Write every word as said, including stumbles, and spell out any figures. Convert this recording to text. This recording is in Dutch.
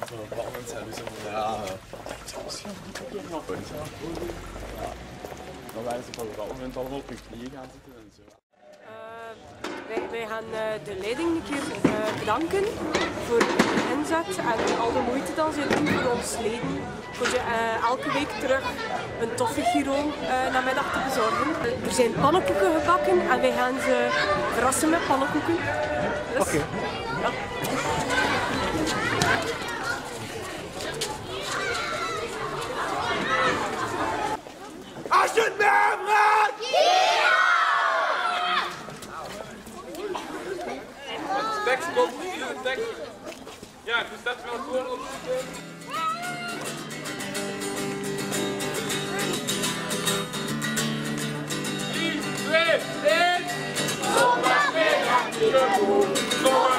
Zo, wat mensen hebben zo van, ja, ik zou misschien niet een keer gaan punten. Ja. Dan waren ze op dat moment allemaal op hun knieën gaan zitten en zo. Wij, wij gaan uh, de leiding een keer uh, bedanken voor de inzet en al de moeite dat ze doen voor ons leden. Voor je uh, elke week terug een toffe Giro uh, namiddag te bezorgen. Er zijn pannenkoeken gebakken en wij gaan ze verrassen met pannenkoeken. Dus, Oké. Okay. Ja. Als je het meer vraagt! Tekst komt niet, de tekst. Ja, dus dat is wel het woord op de drie, twee, één! Zondag weer,